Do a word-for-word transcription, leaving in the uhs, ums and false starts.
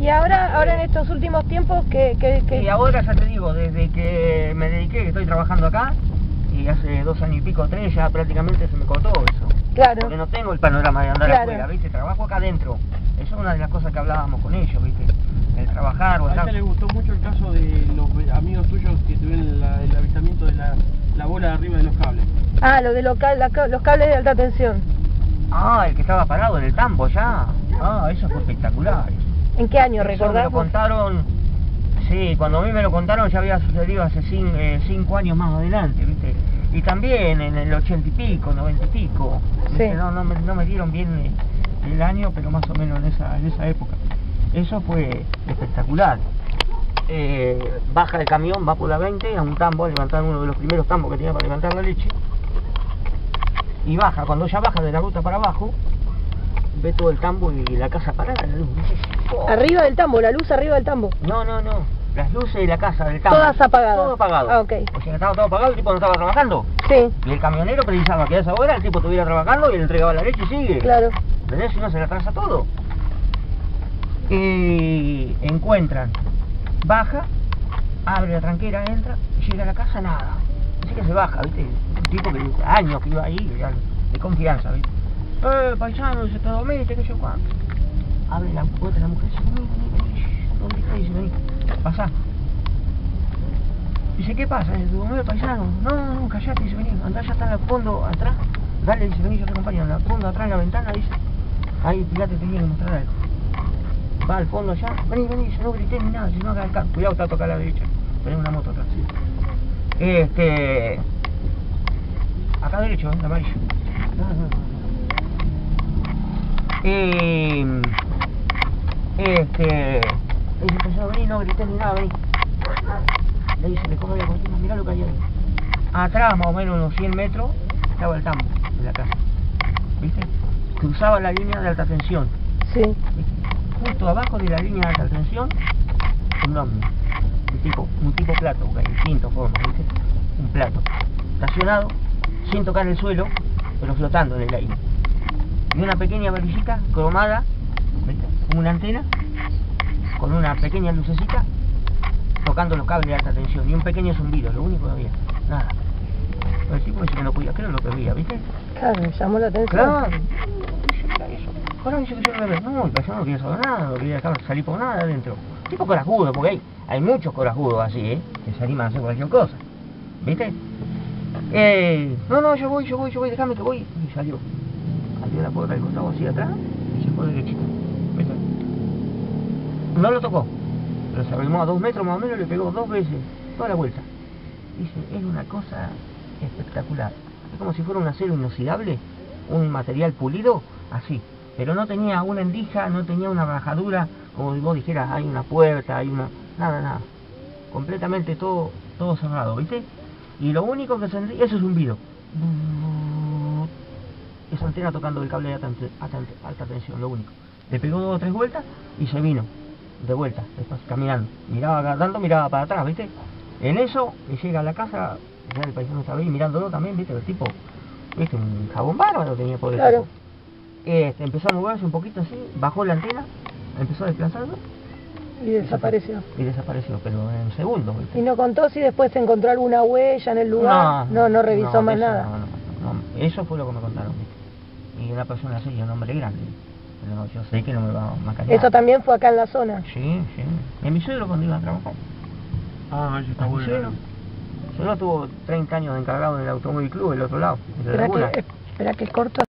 Y ahora, ahora en estos últimos tiempos, que, que, que... Y ahora ya te digo, desde que me dediqué, que estoy trabajando acá, y hace dos años y pico, tres, ya prácticamente se me cortó eso. Claro. Porque no tengo el panorama de andar Claro. afuera, ¿viste? Trabajo acá adentro. Eso es una de las cosas que hablábamos con ellos, ¿viste? El trabajar o A estar... ella le gustó mucho el caso de los amigos tuyos que tuvieron la, el avistamiento de la, la bola de arriba de los cables. Ah, lo de local, la, los cables de alta tensión. Ah, el que estaba parado en el tambo ya. Ah, eso fue espectacular. ¿En qué año Eso me recordás? lo contaron, sí, cuando a mí me lo contaron ya había sucedido hace cinco, eh, cinco años más adelante, ¿viste? Y también en el ochenta y pico, noventa y pico, ¿viste? Sí. No, no, me, no me dieron bien el año, pero más o menos en esa, en esa época. Eso fue espectacular. Eh, baja el camión, va por la veinte a un tambo, a levantar uno de los primeros tambos que tenía para levantar la leche. Y baja, cuando ya baja de la ruta para abajo, ve todo el tambo y la casa parada, la luz. Dice, oh. Arriba del tambo, la luz arriba del tambo. No, no, no. Las luces de la casa, del tambo. Todas apagadas. Todo apagado. Ah, ok. O sea, estaba todo apagado, el tipo no estaba trabajando. Sí. Y el camionero precisaba que a esa hora el tipo estuviera trabajando y le entregaba la leche y sigue. Claro. ¿Entendés? Si no se le atrasa todo. Y encuentran, baja, abre la tranquera, entra, llega a la casa, nada. Así que se baja, ¿viste? Un tipo que años que iba ahí, ya, de confianza, ¿viste? Eh, paisano, se te dormiste, que yo cuánto. Abre la puerta la mujer, dice, vení, vení, vení. ¿Dónde está? Dice, vení, pasá. Dice, ¿qué pasa? Dice, ¿te durmió el paisano? No, no, no, callate, dice, vení, andá, ya está en el fondo, atrás. Dale, dice, vení, yo te acompaño, en el fondo, atrás, en la ventana, dice. Ahí, fíjate, te viene a mostrar algo. Va al fondo allá, vení, vení, dice, no grité ni nada, si no haga el carro. Cuidado, está a tocar a la derecha. Tenés una moto atrás, sí. Este... Acá derecho, ¿eh? Amarillo. No, no, no. Eh, este... Le dice, empezó a venir, no grité ni nada, vení. Le dice, le coge la cortina, mirá lo que hay ahí. Atrás, más o menos unos cien metros, estaba el tambo de la casa. ¿Viste? Cruzaba la línea de alta tensión. Sí. ¿Viste? Justo abajo de la línea de alta tensión, un ovni. Un tipo, un tipo plato, porque hay distintas formas, ¿viste? Un plato. Estacionado, sin tocar el suelo, pero flotando en el aire. Y una pequeña varillita cromada, ¿viste? Como una antena, con una pequeña lucecita, tocando los cables de alta tensión. Y un pequeño zumbido, lo único que había. Nada. Pero el tipo dice que no podía creer lo que veía, ¿viste? Claro, me llamó la atención. Claro. Dice, mira eso. Ahora dice que yo no le veo. No, el paisano no quería saber nada, no quería dejar salir por nada adentro. Tipo corajudo, porque hay, hay muchos corajudos así, ¿eh? Que se animan a hacer cualquier cosa. ¿Viste? Eh, no, no, yo voy, yo voy, yo voy, déjame que voy. Y salió. Abrió la puerta del costado así atrás y se fue derechito. ¿Viste? No lo tocó. Pero se arrimó a dos metros más o menos y le pegó dos veces, toda la vuelta. Dice, es una cosa espectacular. Es como si fuera un acero inoxidable, un material pulido, así. Pero no tenía una endija, no tenía una rajadura, como vos dijeras, hay una puerta, hay una... Nada, nada. Completamente todo, todo cerrado, ¿viste? Y lo único que sentí, eso es un zumbido. Esa antena tocando el cable de alta, alta, alta tensión, lo único. Le pegó dos o tres vueltas y se vino. De vuelta, después caminando. Miraba tanto, miraba para atrás, ¿viste? En eso, y llega a la casa, ya el paisano estaba ahí mirándolo también, ¿viste? El tipo, ¿viste? Un jabón bárbaro tenía por el Claro. tipo. Este, empezó a moverse un poquito así, bajó la antena, empezó a desplazarlo Y desapareció. y desapareció, pero en segundos, ¿viste? ¿Y no contó si después se encontró alguna huella en el lugar? No, no revisó no, más eso, nada. No, no, no, eso fue lo que me contaron, ¿viste? Y una persona así, un hombre grande. Pero yo sé que no me va a macanear. Eso también fue acá en la zona. Sí, sí. En mi suegro cuando iba a trabajar. Ah, eso está Mi bueno. suegro. Suegro tuvo treinta años de encargado en el Automóvil Club, del otro lado, de la Espera laguna. que, espera que corto.